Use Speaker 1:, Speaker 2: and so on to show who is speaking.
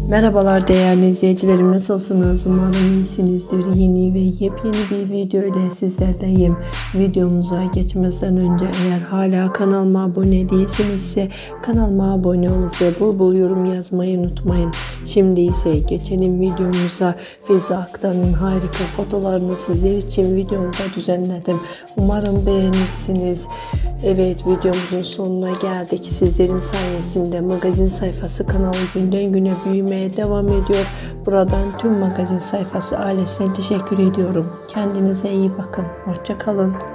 Speaker 1: Merhabalar değerli izleyicilerim, nasılsınız? Umarım iyisinizdir. Yeni ve yepyeni bir video ile sizlerleyim. Videomuza geçmeden önce eğer hala kanalıma abone değilsinizse kanalıma abone olup ve bol bol yorum yazmayı unutmayın. Şimdi ise geçelim videomuza. Feyza Aktan'ın harika fotolarını sizler için videomda düzenledim. Umarım beğenirsiniz. Evet, videomuzun sonuna geldik. Sizlerin sayesinde magazin sayfası kanalı günden güne büyümeye devam ediyor. Buradan tüm magazin sayfası ailesine teşekkür ediyorum. Kendinize iyi bakın. Hoşça kalın.